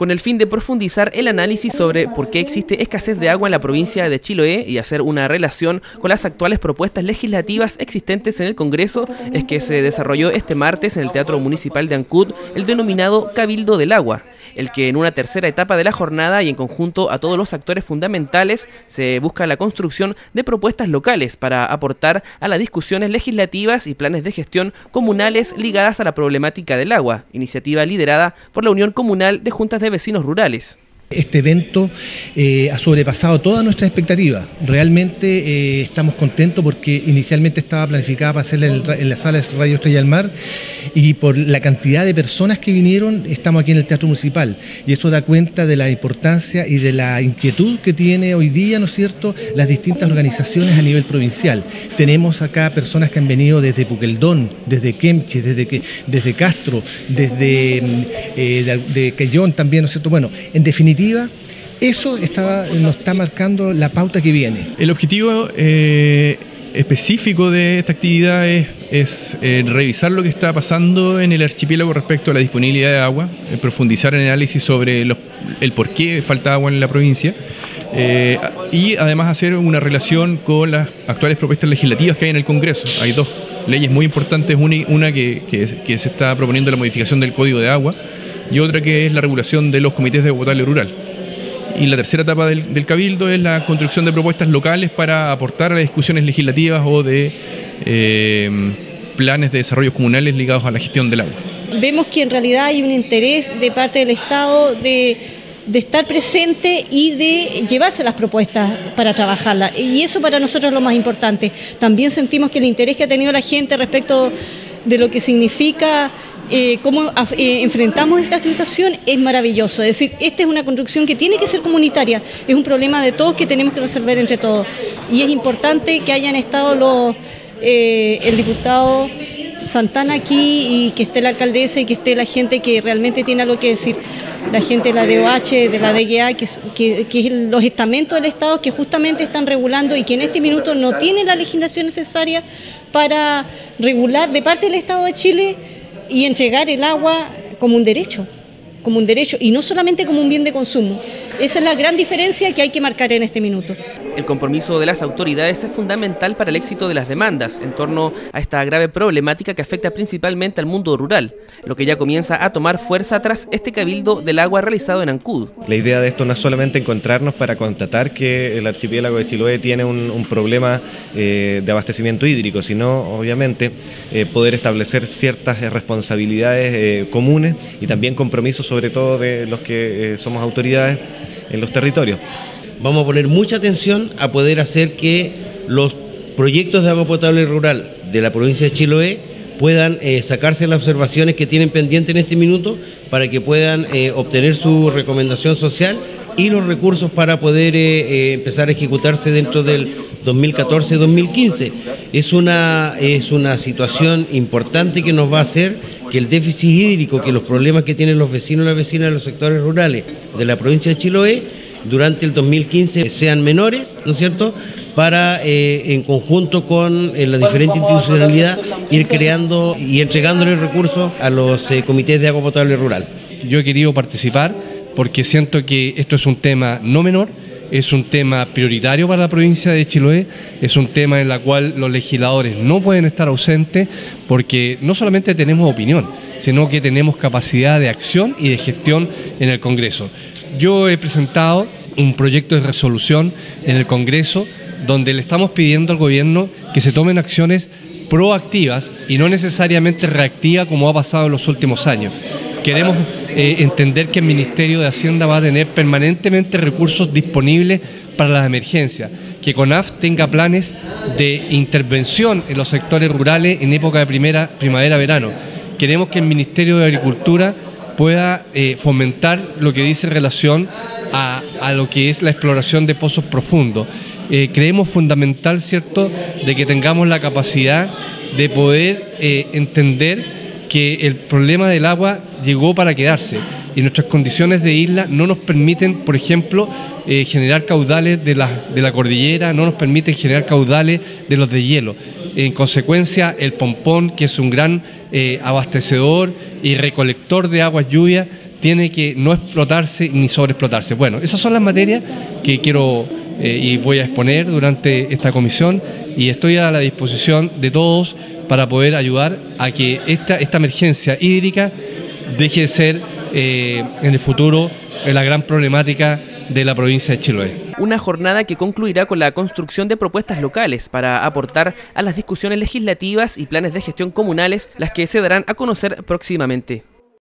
con el fin de profundizar el análisis sobre por qué existe escasez de agua en la provincia de Chiloé y hacer una relación con las actuales propuestas legislativas existentes en el Congreso, es que se desarrolló este martes en el Teatro Municipal de Ancud el denominado Cabildo del Agua, el que en una tercera etapa de la jornada y en conjunto a todos los actores fundamentales se busca la construcción de propuestas locales para aportar a las discusiones legislativas y planes de gestión comunales ligadas a la problemática del agua, iniciativa liderada por la Unión Comunal de Juntas de Vecinos Rurales. Este evento ha sobrepasado todas nuestras expectativas. Realmente estamos contentos porque inicialmente estaba planificada para hacerla en la sala de Radio Estrella del Mar, y por la cantidad de personas que vinieron estamos aquí en el Teatro Municipal, y eso da cuenta de la importancia y de la inquietud que tiene hoy día, ¿no es cierto?, las distintas organizaciones a nivel provincial. Tenemos acá personas que han venido desde Puqueldón, desde Kemchi, desde Castro, de Quellón también, ¿no es cierto? Bueno, en definitiva, eso nos está marcando la pauta que viene. El objetivo específico de esta actividad es revisar lo que está pasando en el archipiélago respecto a la disponibilidad de agua, profundizar en el análisis sobre el por qué falta agua en la provincia, y además hacer una relación con las actuales propuestas legislativas que hay en el Congreso. Hay dos leyes muy importantes, una que se está proponiendo la modificación del Código de Agua, y otra que es la regulación de los comités de agua potable rural. Y la tercera etapa del Cabildo es la construcción de propuestas locales para aportar a las discusiones legislativas o de planes de desarrollo comunales ligados a la gestión del agua. Vemos que en realidad hay un interés de parte del Estado de estar presente y de llevarse las propuestas para trabajarlas. Y eso para nosotros es lo más importante. También sentimos que el interés que ha tenido la gente respecto de lo que significa cómo enfrentamos esta situación es maravilloso. Es decir, esta es una construcción que tiene que ser comunitaria, es un problema de todos que tenemos que resolver entre todos. Y es importante que hayan estado el diputado Santana aquí, y que esté la alcaldesa y que esté la gente que realmente tiene algo que decir. La gente de la DOH, de la DGA, que es los estamentos del Estado que justamente están regulando y que en este minuto no tienen la legislación necesaria para regular de parte del Estado de Chile y entregar el agua como un derecho y no solamente como un bien de consumo. Esa es la gran diferencia que hay que marcar en este minuto. El compromiso de las autoridades es fundamental para el éxito de las demandas en torno a esta grave problemática que afecta principalmente al mundo rural, lo que ya comienza a tomar fuerza tras este Cabildo del Agua realizado en Ancud. La idea de esto no es solamente encontrarnos para constatar que el archipiélago de Chiloé tiene un problema de abastecimiento hídrico, sino obviamente poder establecer ciertas responsabilidades comunes y también compromisos, sobre todo de los que somos autoridades en los territorios. Vamos a poner mucha atención a poder hacer que los proyectos de agua potable rural de la provincia de Chiloé puedan sacarse las observaciones que tienen pendientes en este minuto para que puedan obtener su recomendación social y los recursos para poder empezar a ejecutarse dentro del 2014-2015. Es una situación importante que nos va a hacer que el déficit hídrico, que los problemas que tienen los vecinos y las vecinas de los sectores rurales de la provincia de Chiloé durante el 2015 sean menores, ¿no es cierto?, para en conjunto con la diferente institucionalidad ir creando y entregándole recursos a los comités de agua potable rural. Yo he querido participar porque siento que esto es un tema no menor, es un tema prioritario para la provincia de Chiloé, es un tema en el cual los legisladores no pueden estar ausentes porque no solamente tenemos opinión, sino que tenemos capacidad de acción y de gestión en el Congreso. Yo he presentado un proyecto de resolución en el Congreso donde le estamos pidiendo al gobierno que se tomen acciones proactivas y no necesariamente reactivas como ha pasado en los últimos años. Queremos entender que el Ministerio de Hacienda va a tener permanentemente recursos disponibles para las emergencias, que CONAF tenga planes de intervención en los sectores rurales en época de primavera-verano. Queremos que el Ministerio de Agricultura pueda fomentar lo que dice relación a lo que es la exploración de pozos profundos. Creemos fundamental, ¿cierto?, de que tengamos la capacidad de poder entender que el problema del agua llegó para quedarse y nuestras condiciones de isla no nos permiten, por ejemplo, generar caudales de la cordillera, no nos permiten generar caudales de los de hielo. En consecuencia, el Pompón, que es un gran abastecedor y recolector de aguas lluvias, tiene que no explotarse ni sobreexplotarse. Bueno, esas son las materias que quiero y voy a exponer durante esta comisión, y estoy a la disposición de todos para poder ayudar a que esta emergencia hídrica deje de ser en el futuro la gran problemática de la provincia de Chiloé. Una jornada que concluirá con la construcción de propuestas locales para aportar a las discusiones legislativas y planes de gestión comunales, las que se darán a conocer próximamente.